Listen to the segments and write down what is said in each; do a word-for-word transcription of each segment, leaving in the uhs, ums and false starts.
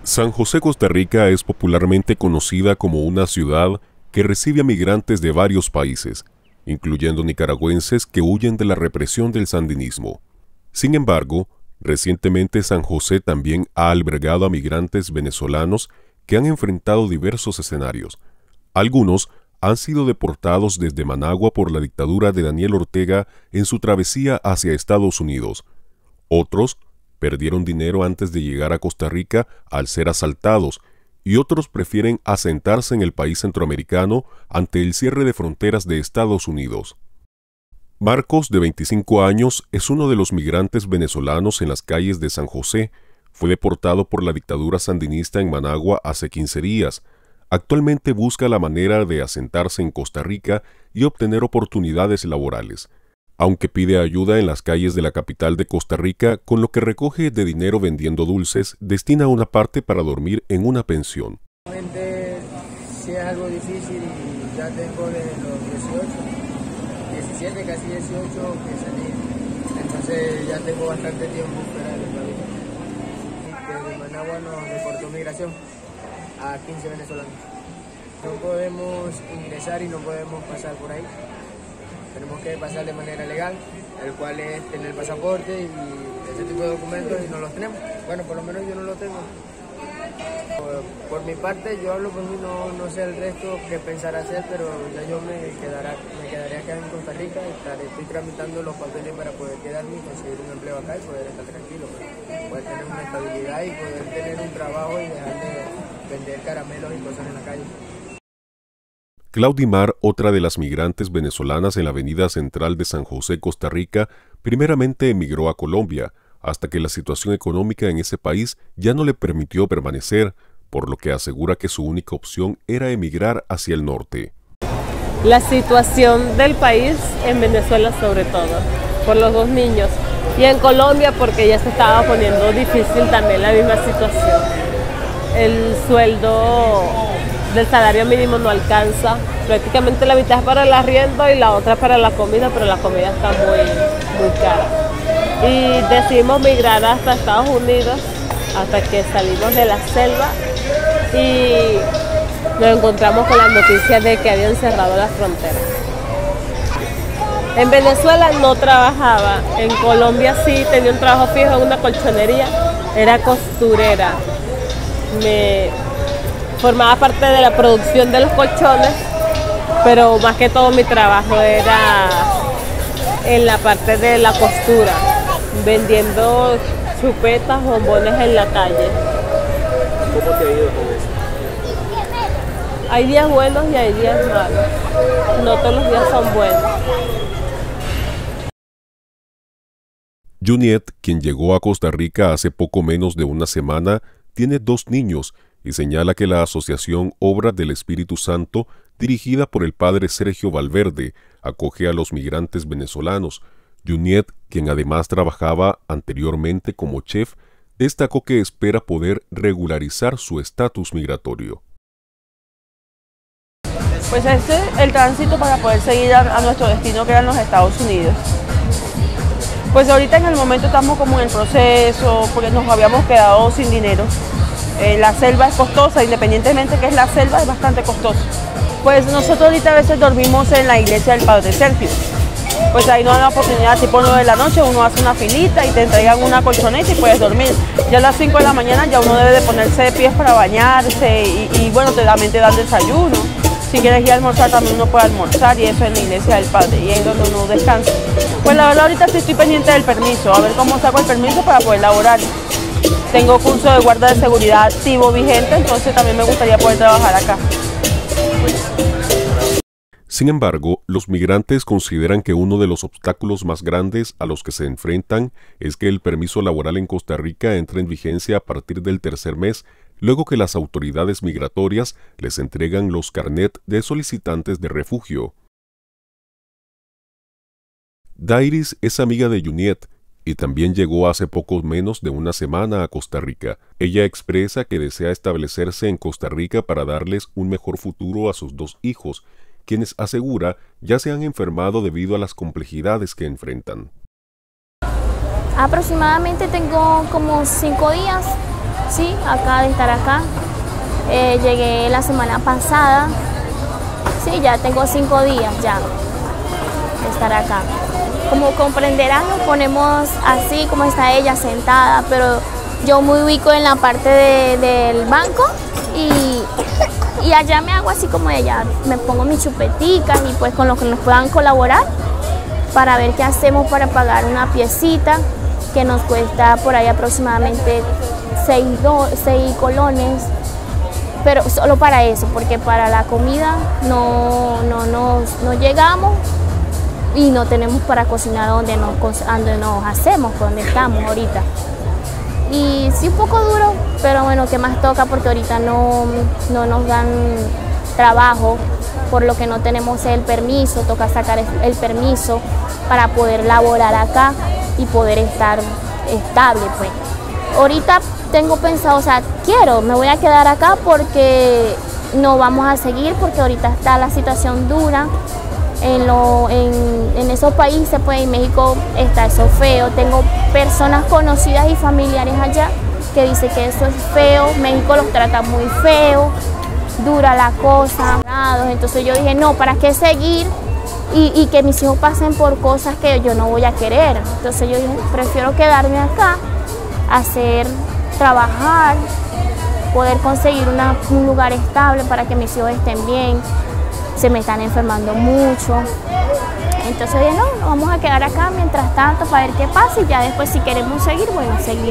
San José, Costa Rica es popularmente conocida como una ciudad que recibe a migrantes de varios países, incluyendo nicaragüenses que huyen de la represión del sandinismo. Sin embargo, recientemente San José también ha albergado a migrantes venezolanos que han enfrentado diversos escenarios. Algunos han sido deportados desde Managua por la dictadura de Daniel Ortega en su travesía hacia Estados Unidos. Otros perdieron dinero antes de llegar a Costa Rica al ser asaltados, y otros prefieren asentarse en el país centroamericano ante el cierre de fronteras de Estados Unidos. Marcos, de veinticinco años, es uno de los migrantes venezolanos en las calles de San José. Fue deportado por la dictadura sandinista en Managua hace quince días. Actualmente busca la manera de asentarse en Costa Rica y obtener oportunidades laborales, aunque pide ayuda en las calles de la capital de Costa Rica. Con lo que recoge de dinero vendiendo dulces, destina una parte para dormir en una pensión. Realmente sí es algo difícil y ya tengo de los dieciocho, diecisiete, casi dieciocho que salí, entonces ya tengo bastante tiempo fuera del país. Desde Managua nos deportó migración a quince venezolanos. No podemos ingresar y no podemos pasar por ahí. Tenemos que pasar de manera legal, el cual es tener pasaporte y ese tipo de documentos, y no los tenemos. Bueno, por lo menos yo no los tengo. Por, por mi parte, yo hablo por mí, no, no sé el resto qué pensar hacer, pero ya yo me, quedará, me quedaré acá en Costa Rica y estaré, estoy tramitando los papeles para poder quedarme y conseguir un empleo acá y poder estar tranquilo, poder tener una estabilidad y poder tener un trabajo y dejar de vender caramelos y cosas en la calle. Claudimar, otra de las migrantes venezolanas en la avenida central de San José, Costa Rica, primeramente emigró a Colombia, hasta que la situación económica en ese país ya no le permitió permanecer, por lo que asegura que su única opción era emigrar hacia el norte. La situación del país, en Venezuela sobre todo, por los dos niños, y en Colombia porque ya se estaba poniendo difícil también la misma situación. El sueldo del salario mínimo no alcanza, prácticamente la mitad es para el arriendo y la otra para la comida, pero la comida está muy, muy cara. Y decidimos migrar hasta Estados Unidos, hasta que salimos de la selva y nos encontramos con la noticia de que habían cerrado la frontera. En Venezuela no trabajaba, en Colombia sí tenía un trabajo fijo en una colchonería, era costurera. Me formaba parte de la producción de los colchones, pero más que todo mi trabajo era en la parte de la costura, vendiendo chupetas, bombones en la calle. ¿Cómo te ha ido con eso? Hay días buenos y hay días malos. No todos los días son buenos. Juniet, quien llegó a Costa Rica hace poco menos de una semana, tiene dos niños y señala que la asociación Obras del Espíritu Santo, dirigida por el padre Sergio Valverde, acoge a los migrantes venezolanos. Juniet, quien además trabajaba anteriormente como chef, destacó que espera poder regularizar su estatus migratorio. Pues este es el tránsito para poder seguir a, a nuestro destino, que eran los Estados Unidos. Pues ahorita en el momento estamos como en el proceso, porque nos habíamos quedado sin dinero. Eh, la selva es costosa, independientemente que es la selva, es bastante costosa. Pues nosotros ahorita a veces dormimos en la iglesia del Padre Sergio. Pues ahí nos dan la oportunidad, tipo nueve de la noche, uno hace una filita y te entregan una colchoneta y puedes dormir. Ya a las cinco de la mañana ya uno debe de ponerse de pies para bañarse y, y bueno, te, también te dan desayuno. Si quieres ir a almorzar también uno puede almorzar, y eso en la iglesia del Padre, y ahí es donde uno descansa. Pues la verdad ahorita sí estoy pendiente del permiso, a ver cómo saco el permiso para poder laborar. Tengo curso de guardia de seguridad activo vigente, entonces también me gustaría poder trabajar acá. Sin embargo, los migrantes consideran que uno de los obstáculos más grandes a los que se enfrentan es que el permiso laboral en Costa Rica entra en vigencia a partir del tercer mes, luego que las autoridades migratorias les entregan los carnet de solicitantes de refugio. Dairis es amiga de Juniet y también llegó hace poco menos de una semana a Costa Rica. Ella expresa que desea establecerse en Costa Rica para darles un mejor futuro a sus dos hijos, quienes asegura ya se han enfermado debido a las complejidades que enfrentan. Aproximadamente tengo como cinco días Sí, acá de estar acá. Eh, llegué la semana pasada. Sí, ya tengo cinco días ya de estar acá. Como comprenderán, nos ponemos así como está ella sentada, pero yo me ubico en la parte de, del banco y, y allá me hago así como ella. Me pongo mis chupeticas y pues con lo que nos puedan colaborar para ver qué hacemos para pagar una piecita que nos cuesta por ahí aproximadamente seis, do, seis colones. Pero solo para eso, porque para la comida no, no, no, no llegamos y no tenemos para cocinar donde nos, donde nos hacemos, donde estamos ahorita. Y sí un poco duro, pero bueno, ¿qué más toca? Porque ahorita no, no nos dan trabajo, por lo que no tenemos el permiso, toca sacar el permiso para poder laborar acá y poder estar estable, pues. Ahorita tengo pensado, o sea, quiero, me voy a quedar acá porque no vamos a seguir, porque ahorita está la situación dura en, lo, en, en esos países, pues en México está eso feo. Tengo personas conocidas y familiares allá que dicen que eso es feo, México los trata muy feo, dura la cosa. Entonces yo dije, no, ¿para qué seguir? Y, y que mis hijos pasen por cosas que yo no voy a querer. Entonces yo dije, prefiero quedarme acá, hacer, trabajar, poder conseguir una, un lugar estable para que mis hijos estén bien. Se me están enfermando mucho. Entonces dije, no, nos vamos a quedar acá mientras tanto para ver qué pasa y ya después si queremos seguir, bueno, seguir.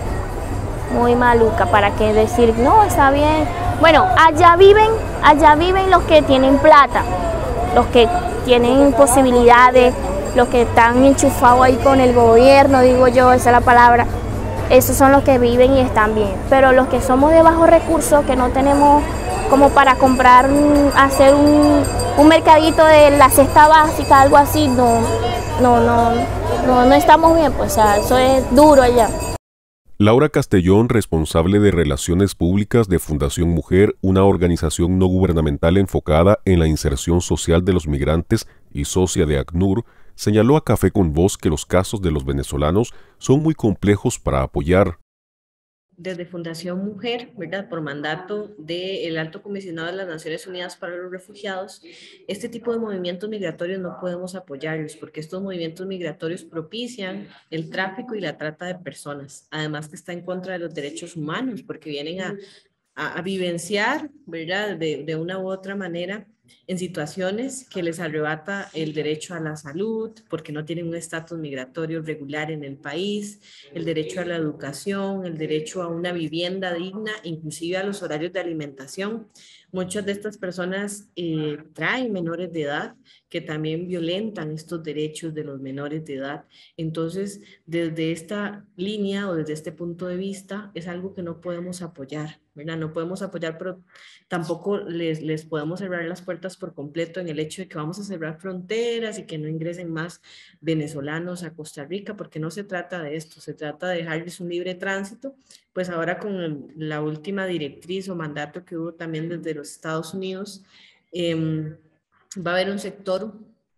Muy maluca, ¿para qué decir, no, está bien? Bueno, allá viven, allá viven los que tienen plata, los que tienen posibilidades, los que están enchufados ahí con el gobierno, digo yo, esa es la palabra. Esos son los que viven y están bien. Pero los que somos de bajos recursos, que no tenemos como para comprar, hacer un, un mercadito de la cesta básica, algo así, no, no, no, no, no estamos bien, pues, o sea, eso es duro allá. Laura Castellón, responsable de Relaciones Públicas de Fundación Mujer, una organización no gubernamental enfocada en la inserción social de los migrantes y socia de ACNUR, señaló a Café con Voz que los casos de los venezolanos son muy complejos para apoyar. Desde Fundación Mujer, ¿verdad? Por mandato del Alto Comisionado de las Naciones Unidas para los Refugiados, este tipo de movimientos migratorios no podemos apoyarlos porque estos movimientos migratorios propician el tráfico y la trata de personas, además que está en contra de los derechos humanos porque vienen a, a, a vivenciar, ¿verdad? De, de una u otra manera en situaciones que les arrebata el derecho a la salud, porque no tienen un estatus migratorio regular en el país, el derecho a la educación, el derecho a una vivienda digna, inclusive a los horarios de alimentación. Muchas de estas personas eh, traen menores de edad que también violentan estos derechos de los menores de edad. Entonces, desde esta línea o desde este punto de vista, es algo que no podemos apoyar, ¿verdad? No podemos apoyar, pero tampoco les, les podemos cerrar las puertas por completo en el hecho de que vamos a cerrar fronteras y que no ingresen más venezolanos a Costa Rica, porque no se trata de esto, se trata de dejarles un libre tránsito. Pues ahora con la última directriz o mandato que hubo también desde los Estados Unidos, eh, va a haber un sector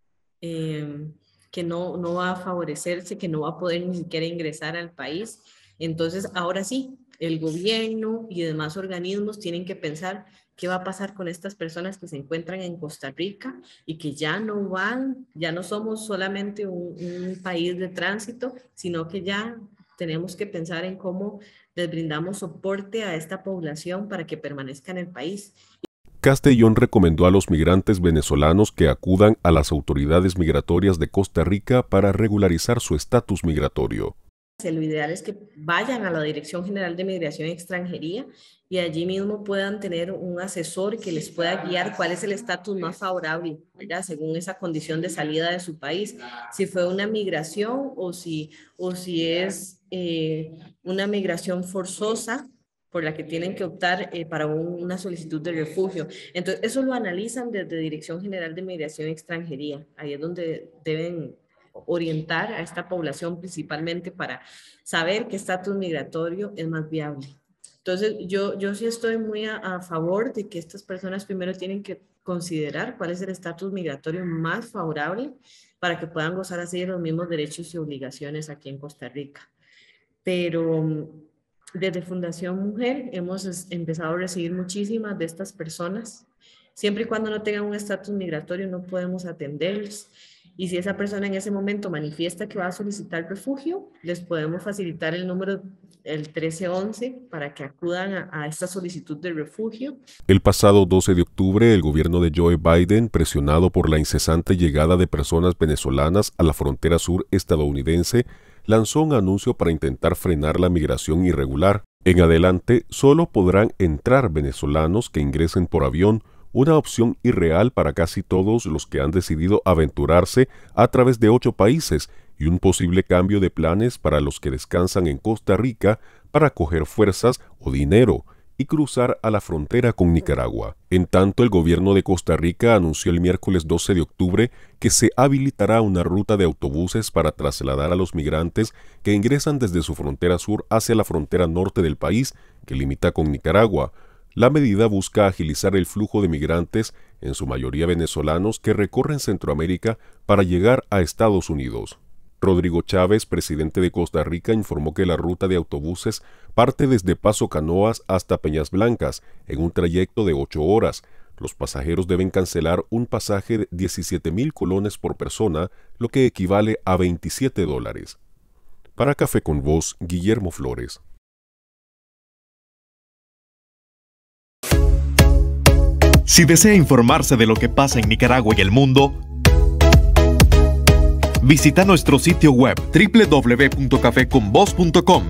eh, que no, no va a favorecerse, que no va a poder ni siquiera ingresar al país. Entonces, ahora sí, el gobierno y demás organismos tienen que pensar qué va a pasar con estas personas que se encuentran en Costa Rica y que ya no van, ya no somos solamente un, un país de tránsito, sino que ya tenemos que pensar en cómo les brindamos soporte a esta población para que permanezca en el país. Castellón recomendó a los migrantes venezolanos que acudan a las autoridades migratorias de Costa Rica para regularizar su estatus migratorio. Lo ideal es que vayan a la Dirección General de Migración y Extranjería y allí mismo puedan tener un asesor que les pueda guiar cuál es el estatus más favorable, ¿verdad? Según esa condición de salida de su país, si fue una migración o si, o si es eh, una migración forzosa por la que tienen que optar eh, para un, una solicitud de refugio. Entonces, eso lo analizan desde Dirección General de Migración y Extranjería. Ahí es donde deben orientar a esta población principalmente para saber qué estatus migratorio es más viable. Entonces, yo, yo sí estoy muy a, a favor de que estas personas primero tienen que considerar cuál es el estatus migratorio más favorable para que puedan gozar así de los mismos derechos y obligaciones aquí en Costa Rica. Pero Desde Fundación Mujer hemos empezado a recibir muchísimas de estas personas. Siempre y cuando no tengan un estatus migratorio no podemos atenderlos. Y si esa persona en ese momento manifiesta que va a solicitar refugio, les podemos facilitar el número, el trece once, para que acudan a, a esta solicitud de refugio. El pasado doce de octubre, el gobierno de Joe Biden, presionado por la incesante llegada de personas venezolanas a la frontera sur estadounidense, lanzó un anuncio para intentar frenar la migración irregular. En adelante, solo podrán entrar venezolanos que ingresen por avión, una opción irreal para casi todos los que han decidido aventurarse a través de ocho países y un posible cambio de planes para los que descansan en Costa Rica para coger fuerzas o dinero y cruzar a la frontera con Nicaragua. En tanto, el gobierno de Costa Rica anunció el miércoles doce de octubre que se habilitará una ruta de autobuses para trasladar a los migrantes que ingresan desde su frontera sur hacia la frontera norte del país, que limita con Nicaragua. La medida busca agilizar el flujo de migrantes, en su mayoría venezolanos, que recorren Centroamérica para llegar a Estados Unidos. Rodrigo Chávez, presidente de Costa Rica, informó que la ruta de autobuses parte desde Paso Canoas hasta Peñas Blancas, en un trayecto de ocho horas. Los pasajeros deben cancelar un pasaje de diecisiete mil colones por persona, lo que equivale a veintisiete dólares. Para Café con Voz, Guillermo Flores. Si desea informarse de lo que pasa en Nicaragua y el mundo, visita nuestro sitio web doble u doble u doble u punto café con voz punto com.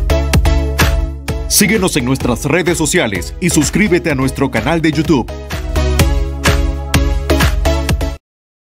Síguenos en nuestras redes sociales y suscríbete a nuestro canal de YouTube.